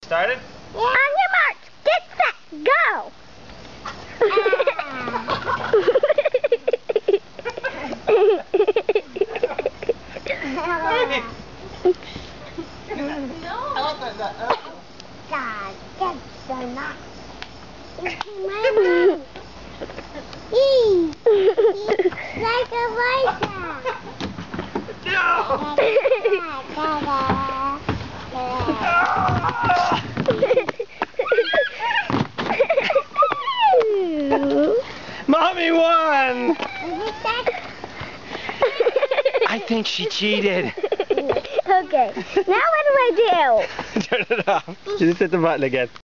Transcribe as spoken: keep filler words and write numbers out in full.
Started? On your mark, get set, go! God, that's so nice. Eee! Like a biker! No! Mommy won! I think she cheated. Okay, now what do I do? Turn it off. You just hit the button again.